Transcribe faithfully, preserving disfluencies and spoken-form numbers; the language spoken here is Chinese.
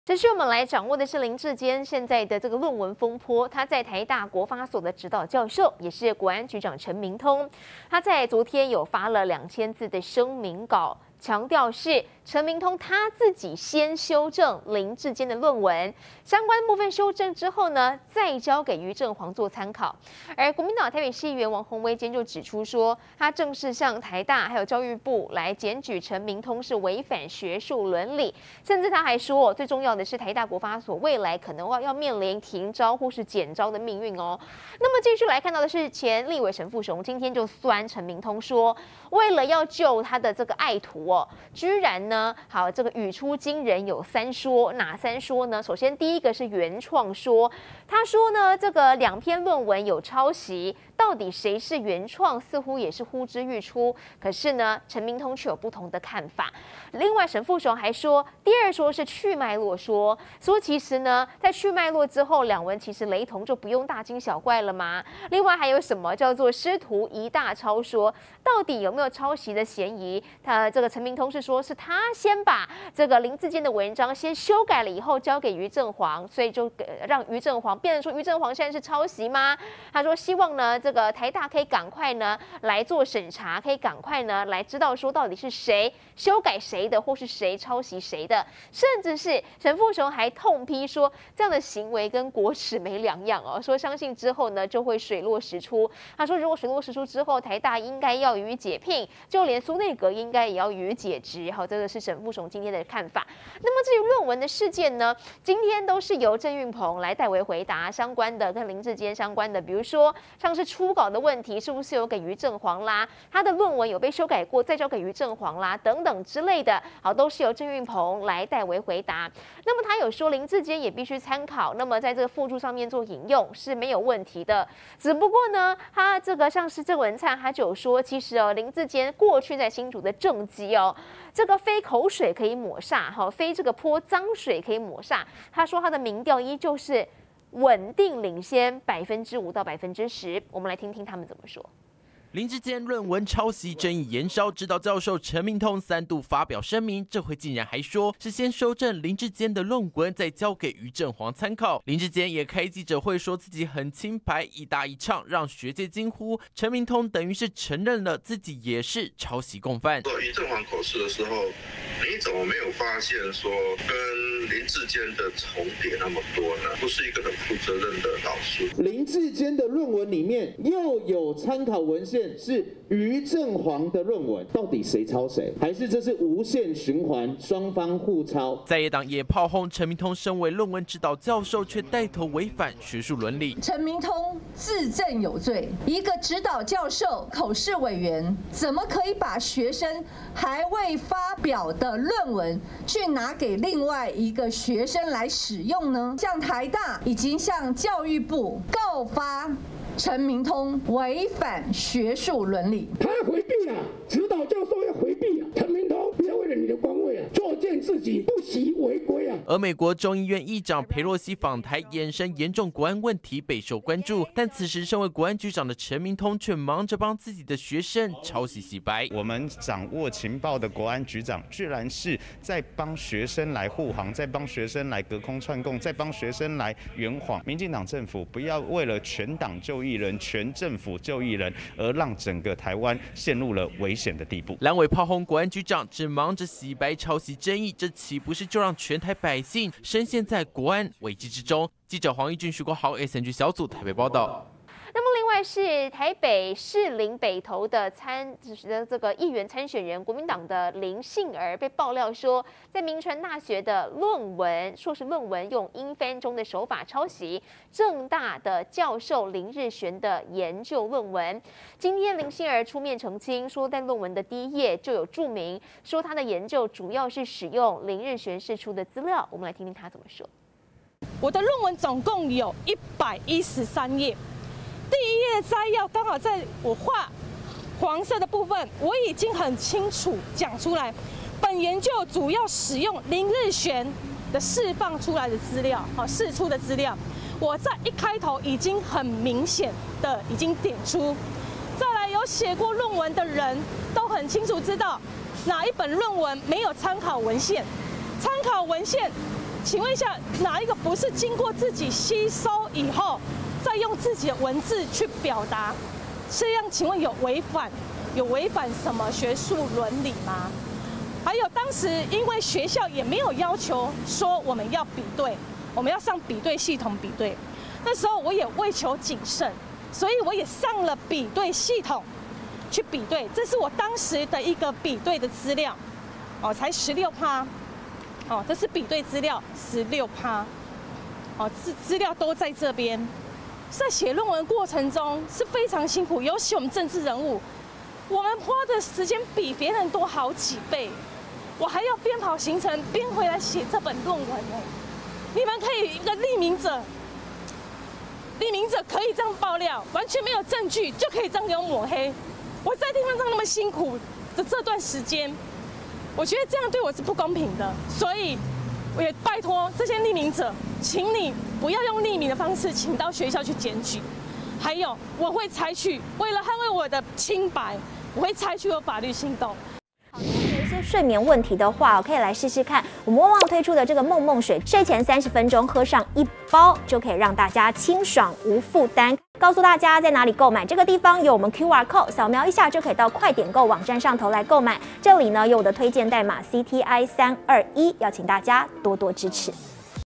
这是我们来掌握的是林志坚现在的这个论文风波。他在台大国发所的指导教授，也是国安局长陈明通，他在昨天有发了两千字的声明稿，强调是陈明通他自己先修正林志坚的论文，相关部分修正之后呢，再交给于正煌做参考。而国民党台北市议员王宏威今天就指出说，他正式向台大还有教育部来检举陈明通是违反学术伦理，甚至他还说，最重要的是台大国发所未来可能要面临停招或是减招的命运哦。那么继续来看到的是，前立委沈富雄今天就酸陈明通说，为了要救他的这个爱徒哦，居然呢，好这个语出惊人，有三说，哪三说呢？首先第一个是原创说，他说呢，这个两篇论文有抄袭。到底谁是原创，似乎也是呼之欲出。可是呢，陈明通却有不同的看法。另外，沈富雄还说，第二说是去脉络说，说其实呢，在去脉络之后，两文其实雷同，就不用大惊小怪了吗？另外还有什么叫做师徒一大抄说，到底有没有抄袭的嫌疑？他这个陈明通是说，是他先把这个林志坚的文章先修改了以后，交给于正煌，所以就让于正煌变成说于正煌现在是抄袭吗？他说希望呢，这个台大可以赶快呢来做审查，可以赶快呢来知道说到底是谁修改谁的，或是谁抄袭谁的，甚至是沈富雄还痛批说这样的行为跟国耻没两样哦，说相信之后呢就会水落石出。他说如果水落石出之后，台大应该要予以解聘，就连苏内阁应该也要予以解职。好，这个是沈富雄今天的看法。那么至于论文的事件呢，今天都是由郑运鹏来代为回答相关的跟林志坚相关的，比如说像是初稿的问题是不是有给于正煌啦，他的论文有被修改过再交给于正煌啦等等之类的，好，都是由郑运鹏来代为回答。那么他有说林志坚也必须参考，那么在这个附注上面做引用是没有问题的。只不过呢，他这个像是郑文灿他就有说，其实哦林志坚过去在新竹的政绩哦，这个非口水可以抹煞，哈，非这个泼脏水可以抹煞。他说他的民调依旧是稳定领先百分之五到百分之十，我们来听听他们怎么说。 林志坚论文抄袭争议延烧，指导教授陈明通三度发表声明，这回竟然还说是先修正林志坚的论文，再交给于正煌参考。林志坚也开记者会说自己很清白，一搭一唱，让学界惊呼。陈明通等于是承认了自己也是抄袭共犯。 做于正煌口试的时候，你怎么没有发现说跟林志坚的重叠那么多呢？不是一个很负责任的导师。 林志坚的论文里面又有参考文献是于正煌的论文，到底谁抄谁？还是这是无限循环，双方互抄？ 在野党也炮轰陈明通身为论文指导教授，却带头违反学术伦理。 陈明通自证有罪，一个指导教授、口试委员，怎么可以把学生还未发表的论文去拿给另外一个学生来使用呢？向台大已经向教育部告发陈明通违反学术伦理。 他回避了，指导教授要回避啊！陈明通，不要为了你的官位啊，作践自己，不惜违规啊！ 而美国众议院议长裴洛西访台，衍生严重国安问题，备受关注。但此时身为国安局长的陈明通，却忙着帮自己的学生抄袭洗白。 我们掌握情报的国安局长，居然是在帮学生来护航，在帮学生来隔空串供，在帮学生来圆谎。民进党政府不要为了全党救一人、全政府救一人，而让整个台湾陷入了危险的地步。 蓝委炮轰国安局长只忙着洗白抄袭争议，这岂不是就让全台百姓深陷在国安危机之中？记者黄义俊、徐国豪 S N G 小组台北报道。 那么另外是台北士林北投的参的这个议员参选人，国民党的林杏儿被爆料说，在铭传大学的论文硕士论文用英翻中的手法抄袭政大的教授林日璇的研究论文。今天林杏儿出面澄清说，在论文的第一页就有注明说他的研究主要是使用林日璇释出的资料。我们来听听他怎么说。 我的论文总共有一百一十三页。第一页摘要刚好在我画黄色的部分，我已经很清楚讲出来，本研究主要使用林日璇的释放出来的资料，好释出的资料，我在一开头已经很明显的已经点出。再来，有写过论文的人都很清楚知道哪一本论文没有参考文献，参考文献请问一下，哪一个不是经过自己吸收以后，再用自己的文字去表达？这样，请问有违反有违反什么学术伦理吗？还有当时因为学校也没有要求说我们要比对，我们要上比对系统比对。那时候我也为求谨慎，所以我也上了比对系统去比对。这是我当时的一个比对的资料，哦，才十六趴。哦，这是比对资料，十六趴，哦，资资料都在这边。在写论文过程中是非常辛苦，尤其我们政治人物，我们花的时间比别人多好几倍，我还要边跑行程边回来写这本论文哎。你们可以一个匿名者，匿名者可以这样爆料，完全没有证据就可以这样给我抹黑。我在地方上那么辛苦的这段时间。我觉得这样对我是不公平的，所以我也拜托这些匿名者，请你不要用匿名的方式，请到学校去检举。还有，我会采取为了捍卫我的清白，我会采取我法律行动。 有一些睡眠问题的话，可以来试试看我们旺旺推出的这个梦梦水，睡前三十分钟喝上一包，就可以让大家清爽无负担。告诉大家在哪里购买，这个地方有我们 Q R code， 扫描一下就可以到快点购网站上头来购买。这里呢有我的推荐代码 C T I 三二一，邀请大家多多支持。